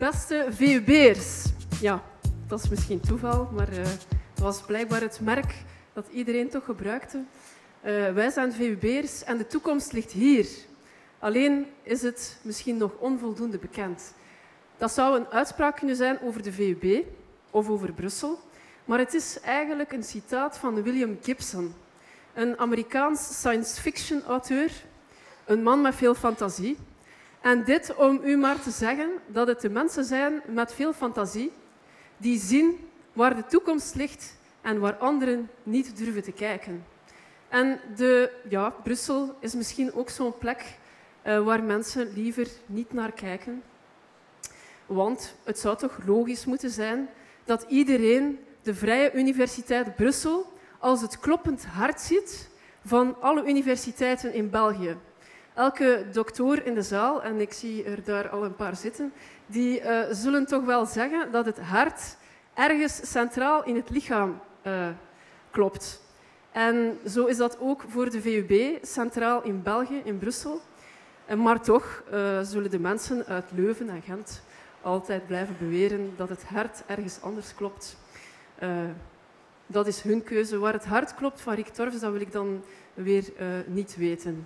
Beste VUB'ers. Ja, dat is misschien toeval, maar het was blijkbaar het merk dat iedereen toch gebruikte. Wij zijn VUB'ers en de toekomst ligt hier. Alleen is het misschien nog onvoldoende bekend. Dat zou een uitspraak kunnen zijn over de VUB of over Brussel, maar het is eigenlijk een citaat van William Gibson, een Amerikaans science fiction auteur, een man met veel fantasie. En dit om u maar te zeggen dat het de mensen zijn met veel fantasie die zien waar de toekomst ligt en waar anderen niet durven te kijken. En Brussel is misschien ook zo'n plek waar mensen liever niet naar kijken. Want het zou toch logisch moeten zijn dat iedereen de Vrije Universiteit Brussel als het kloppend hart ziet van alle universiteiten in België. Elke doctor in de zaal, en ik zie er daar al een paar zitten, die zullen toch wel zeggen dat het hart ergens centraal in het lichaam klopt. En zo is dat ook voor de VUB, centraal in België, in Brussel. Maar toch zullen de mensen uit Leuven en Gent altijd blijven beweren dat het hart ergens anders klopt. Dat is hun keuze. Waar het hart klopt van Rick Torfs, dat wil ik dan weer niet weten.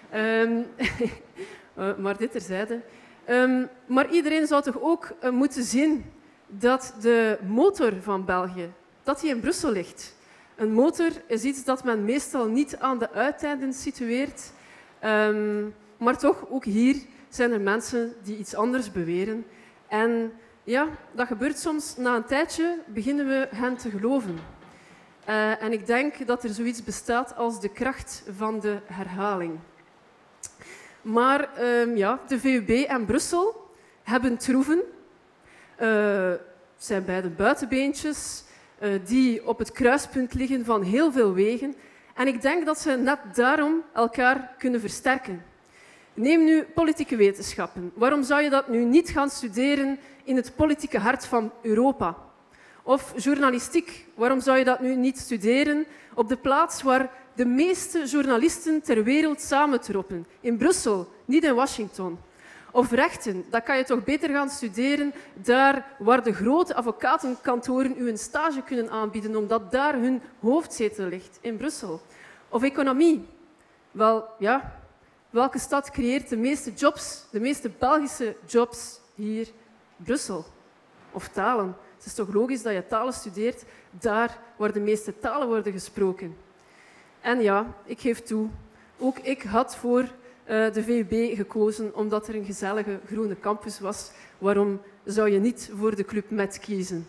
Maar dit terzijde. Maar iedereen zou toch ook moeten zien dat de motor van België dat die in Brussel ligt. Een motor is iets dat men meestal niet aan de uiteinden situeert. Maar toch, ook hier zijn er mensen die iets anders beweren. En ja, dat gebeurt soms. Na een tijdje beginnen we hen te geloven. En ik denk dat er zoiets bestaat als de kracht van de herhaling. Maar de VUB en Brussel hebben troeven. Het zijn beide buitenbeentjes die op het kruispunt liggen van heel veel wegen. En ik denk dat ze net daarom elkaar kunnen versterken. Neem nu politieke wetenschappen. Waarom zou je dat nu niet gaan studeren in het politieke hart van Europa? Of journalistiek. Waarom zou je dat nu niet studeren op de plaats waar de meeste journalisten ter wereld samentroppen? In Brussel, niet in Washington. Of rechten, dat kan je toch beter gaan studeren daar waar de grote advocatenkantoren u een stage kunnen aanbieden, omdat daar hun hoofdzetel ligt, in Brussel. Of economie. Wel, ja, welke stad creëert de meeste jobs, de meeste Belgische jobs hier? Brussel. Of talen. Het is toch logisch dat je talen studeert daar waar de meeste talen worden gesproken. En ja, ik geef toe, ook ik had voor de VUB gekozen omdat er een gezellige groene campus was. Waarom zou je niet voor de Club Med kiezen?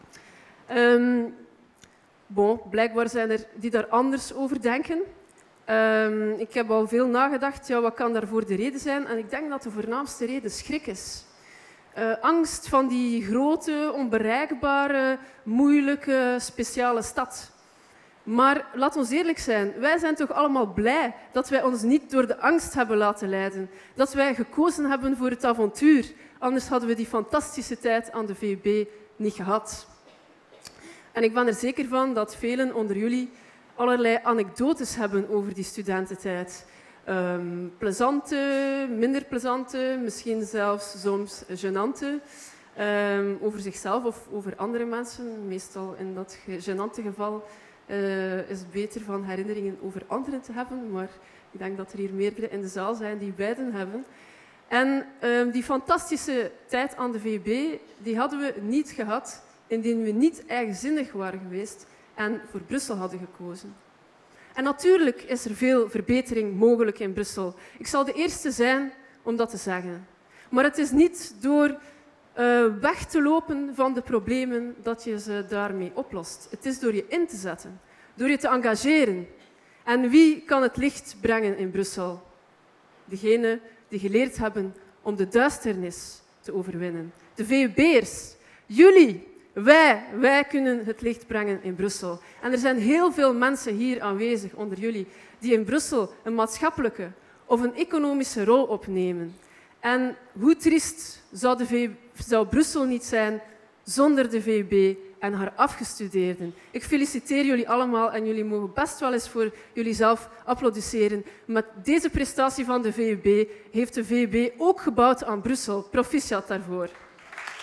Blijkbaar zijn er die daar anders over denken. Ik heb al veel nagedacht, ja, wat kan daarvoor de reden zijn? En ik denk dat de voornaamste reden schrik is. Angst van die grote, onbereikbare, moeilijke, speciale stad. Maar laat ons eerlijk zijn, wij zijn toch allemaal blij dat wij ons niet door de angst hebben laten leiden. Dat wij gekozen hebben voor het avontuur. Anders hadden we die fantastische tijd aan de VUB niet gehad. En ik ben er zeker van dat velen onder jullie allerlei anekdotes hebben over die studententijd. Plezante, minder plezante, misschien zelfs soms gênante. Over zichzelf of over andere mensen. Meestal in dat gênante geval is het beter van herinneringen over anderen te hebben. Maar ik denk dat er hier meerdere in de zaal zijn die beiden hebben. En die fantastische tijd aan de VUB, die hadden we niet gehad indien we niet eigenzinnig waren geweest en voor Brussel hadden gekozen. En natuurlijk is er veel verbetering mogelijk in Brussel. Ik zal de eerste zijn om dat te zeggen. Maar het is niet door weg te lopen van de problemen dat je ze daarmee oplost. Het is door je in te zetten, door je te engageren. En wie kan het licht brengen in Brussel? Degenen die geleerd hebben om de duisternis te overwinnen. De VUB'ers, jullie. Wij kunnen het licht brengen in Brussel. En er zijn heel veel mensen hier aanwezig onder jullie die in Brussel een maatschappelijke of een economische rol opnemen. En hoe triest zou Brussel niet zijn zonder de VUB en haar afgestudeerden. Ik feliciteer jullie allemaal en jullie mogen best wel eens voor jullie zelf applaudisseren. Met deze prestatie van de VUB heeft de VUB ook gebouwd aan Brussel. Proficiat daarvoor.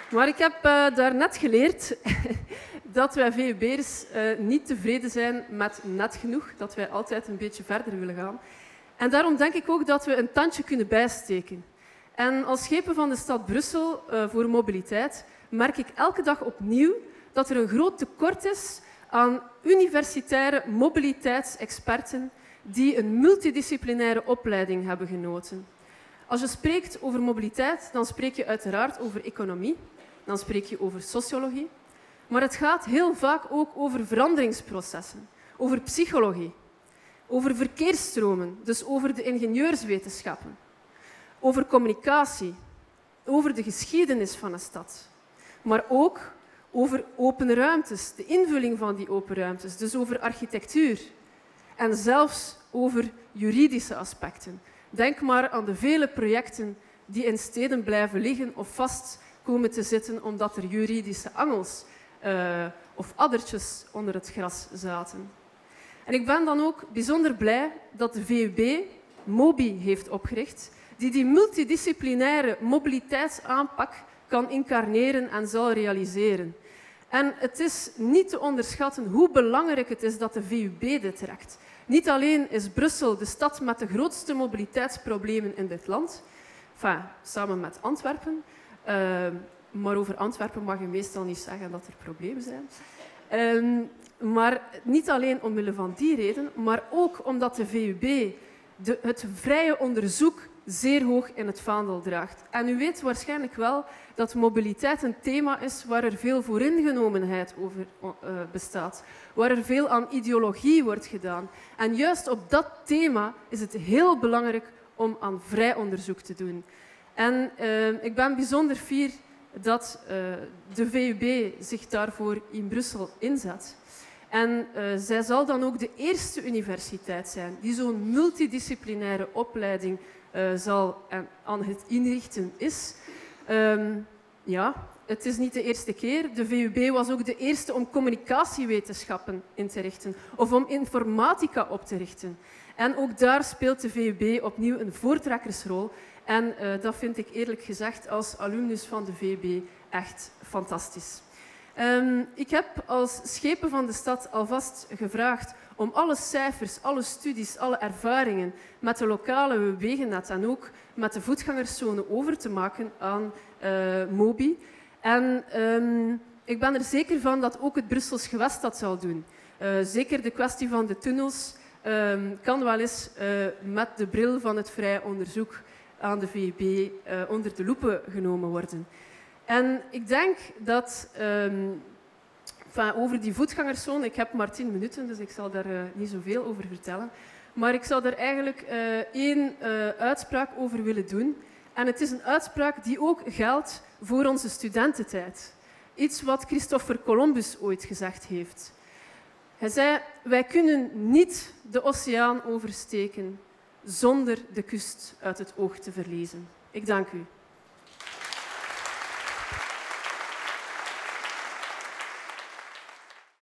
Maar ik heb daarnet geleerd dat wij VUB'ers niet tevreden zijn met net genoeg, dat wij altijd een beetje verder willen gaan. En daarom denk ik ook dat we een tandje kunnen bijsteken. En als schepen van de stad Brussel voor mobiliteit merk ik elke dag opnieuw dat er een groot tekort is aan universitaire mobiliteitsexperten die een multidisciplinaire opleiding hebben genoten. Als je spreekt over mobiliteit, dan spreek je uiteraard over economie, dan spreek je over sociologie, maar het gaat heel vaak ook over veranderingsprocessen, over psychologie, over verkeersstromen, dus over de ingenieurswetenschappen, over communicatie, over de geschiedenis van een stad, maar ook over open ruimtes, de invulling van die open ruimtes, dus over architectuur en zelfs over juridische aspecten. Denk maar aan de vele projecten die in steden blijven liggen of vast komen te zitten omdat er juridische angels of addertjes onder het gras zaten. En ik ben dan ook bijzonder blij dat de VUB MOBI heeft opgericht, die multidisciplinaire mobiliteitsaanpak kan incarneren en zal realiseren. En het is niet te onderschatten hoe belangrijk het is dat de VUB dit trekt. Niet alleen is Brussel de stad met de grootste mobiliteitsproblemen in dit land, enfin, samen met Antwerpen, maar over Antwerpen mag je meestal niet zeggen dat er problemen zijn. Maar niet alleen omwille van die reden, maar ook omdat de VUB het vrije onderzoek zeer hoog in het vaandel draagt. En u weet waarschijnlijk wel dat mobiliteit een thema is waar er veel vooringenomenheid over bestaat, waar er veel aan ideologie wordt gedaan. En juist op dat thema is het heel belangrijk om aan vrij onderzoek te doen. En ik ben bijzonder fier dat de VUB zich daarvoor in Brussel inzet. En zij zal dan ook de eerste universiteit zijn die zo'n multidisciplinaire opleiding zal aan het inrichten is. Ja, het is niet de eerste keer. De VUB was ook de eerste om communicatiewetenschappen in te richten of om informatica op te richten. En ook daar speelt de VUB opnieuw een voortrekkersrol. En dat vind ik eerlijk gezegd als alumnus van de VUB echt fantastisch. Ik heb als schepen van de stad alvast gevraagd om alle cijfers, alle studies, alle ervaringen met de lokale wegennet en ook met de voetgangerszone over te maken aan MOBI. En ik ben er zeker van dat ook het Brussels gewest dat zal doen. Zeker de kwestie van de tunnels kan wel eens met de bril van het vrij onderzoek aan de VUB onder de loepe genomen worden. En ik denk dat over die voetgangerszone, ik heb maar 10 minuten, dus ik zal daar niet zoveel over vertellen, maar ik zou daar eigenlijk één uitspraak over willen doen. En het is een uitspraak die ook geldt voor onze studententijd. Iets wat Christopher Columbus ooit gezegd heeft. Hij zei, wij kunnen niet de oceaan oversteken zonder de kust uit het oog te verliezen. Ik dank u.